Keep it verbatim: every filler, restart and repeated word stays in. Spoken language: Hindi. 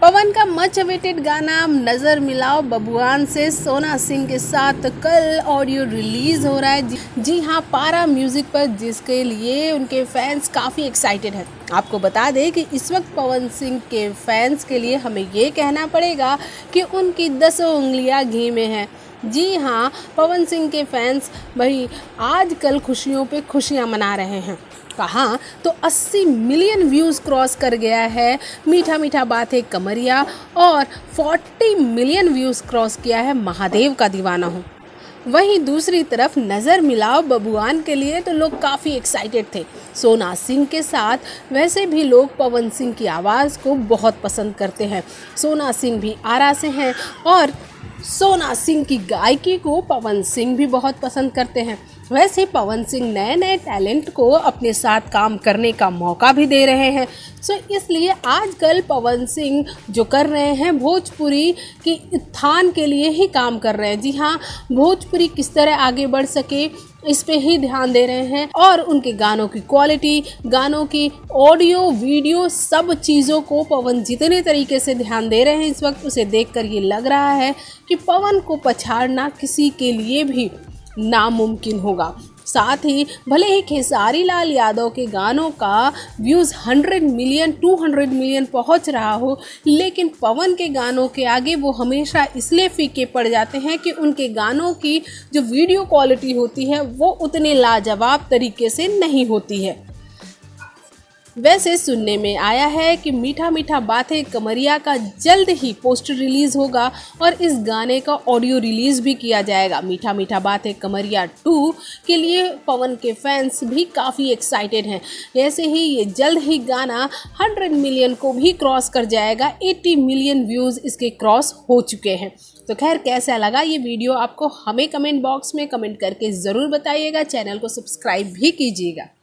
पवन का मच अवेटेड गाना नज़र मिलाओ बबुआन से सोना सिंह के साथ कल ऑडियो रिलीज़ हो रहा है। जी, जी हाँ, पारा म्यूज़िक पर, जिसके लिए उनके फैंस काफ़ी एक्साइटेड हैं। आपको बता दें कि इस वक्त पवन सिंह के फैंस के लिए हमें ये कहना पड़ेगा कि उनकी दसों उंगलियां घी में हैं। जी हाँ, पवन सिंह के फैंस भाई आजकल खुशियों पे खुशियाँ मना रहे हैं। कहाँ तो अस्सी मिलियन व्यूज़ क्रॉस कर गया है मीठा मीठा बात है कमरिया, और चालीस मिलियन व्यूज़ क्रॉस किया है महादेव का दीवाना हूँ। वहीं दूसरी तरफ नज़र मिलाओ बबुआन के लिए तो लोग काफ़ी एक्साइटेड थे सोना सिंह के साथ। वैसे भी लोग पवन सिंह की आवाज़ को बहुत पसंद करते हैं। सोना सिंह भी आरा से हैं और सोना सिंह की गायकी को पवन सिंह भी बहुत पसंद करते हैं। वैसे पवन सिंह नए नए टैलेंट को अपने साथ काम करने का मौका भी दे रहे हैं। सो इसलिए आजकल पवन सिंह जो कर रहे हैं भोजपुरी की उत्थान के लिए ही काम कर रहे हैं। जी हाँ, भोजपुरी किस तरह आगे बढ़ सके इस पे ही ध्यान दे रहे हैं, और उनके गानों की क्वालिटी, गानों की ऑडियो वीडियो सब चीज़ों को पवन जितने तरीके से ध्यान दे रहे हैं इस वक्त, उसे देखकर ये लग रहा है कि पवन को पछाड़ना किसी के लिए भी नामुमकिन होगा। साथ ही भले ही खेसारी लाल यादव के गानों का व्यूज़ सौ मिलियन दो सौ मिलियन पहुंच रहा हो, लेकिन पवन के गानों के आगे वो हमेशा इसलिए फीके पड़ जाते हैं कि उनके गानों की जो वीडियो क्वालिटी होती है वो उतने लाजवाब तरीके से नहीं होती है। वैसे सुनने में आया है कि मीठा मीठा बातें कमरिया का जल्द ही पोस्टर रिलीज़ होगा और इस गाने का ऑडियो रिलीज़ भी किया जाएगा। मीठा मीठा बातें कमरिया टू के लिए पवन के फैंस भी काफ़ी एक्साइटेड हैं। ऐसे ही ये जल्द ही गाना सौ मिलियन को भी क्रॉस कर जाएगा। अस्सी मिलियन व्यूज़ इसके क्रॉस हो चुके हैं। तो खैर, कैसा लगा ये वीडियो आपको हमें कमेंट बॉक्स में कमेंट करके ज़रूर बताइएगा। चैनल को सब्सक्राइब भी कीजिएगा।